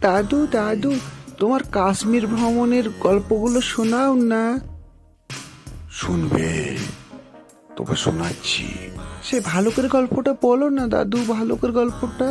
দাদু দাদু, তোমার কাশ্মীর ভ্রমণের গল্পগুলো শোনাও না। শুনবে? তবে শোনাচ্ছি। সে ভালুকের গল্পটা বলো না দাদু, ভালুকের গল্পটা।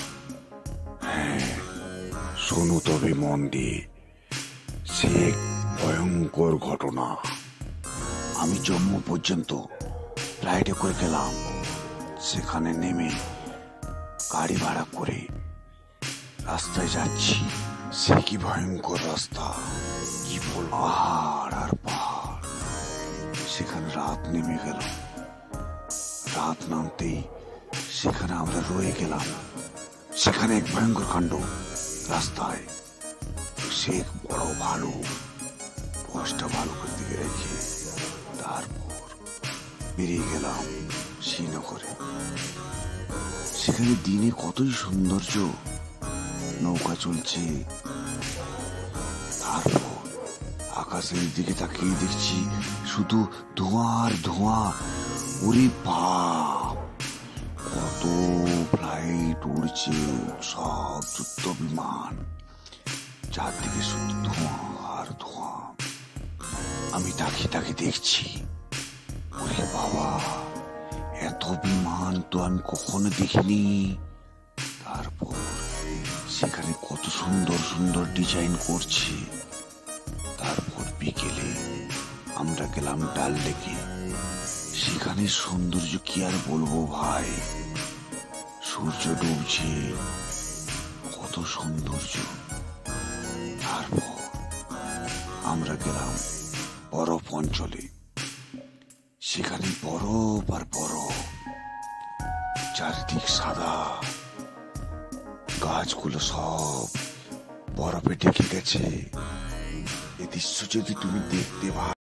শোনো তবে মন দিয়ে। সে এক ভয়ঙ্কর ঘটনা। আমি জম্মু পর্যন্ত ফ্লাইটে করে গেলাম। সেখানে নেমে গাড়ি ভাড়া করে রাস্তায় যাচ্ছি। সে কি ভয়ঙ্কর রাস্তা, কি বল, পাহাড় আর পাহাড়। সেখানে রাত নেমে গেল। রাত নামতেই সেখানে আমরা রয়ে গেলাম। সেখানে এক ভয়ঙ্কর কাণ্ড রাস্তায়। সে এক বড় ভালুক, দশটা ভালুকের দিকে রেখে তারপর বেরিয়ে গেলাম শ্রীনগরে। সেখানে দিনে কতই সৌন্দর্য, নৌকা চলছে। তারপর আকাশের দিকে তাকিয়ে দেখছি শুধু ধোঁয়া আর ধোঁয়া। ওরে বাপ, কত ফ্লাইট উড়ছে, সব যুদ্ধ বিমান, চারদিকে শুধু ধোঁয়া আর ধোঁয়া। আমি তাকিয়ে তাকিয়ে দেখছি, ওরে বাবা, এত বিমান তো আমি কখনো দেখিনি। তারপর সেখানে কত সুন্দর সুন্দর ডিজাইন করছে। তারপর বিকেলে আমরা গেলাম ডাল লেকে। সেখানে সৌন্দর্য কি আর বলবো ভাই, সূর্য ডুবছে, কত সৌন্দর্য। তারপর আমরা গেলাম বরফ অঞ্চলে। সেখানে বরফ আর বরফ, চারিদিক সাদা, গাছগুলো সব বরফে ঢেকে গেছে। এই দৃশ্য যদি তুমি দেখতে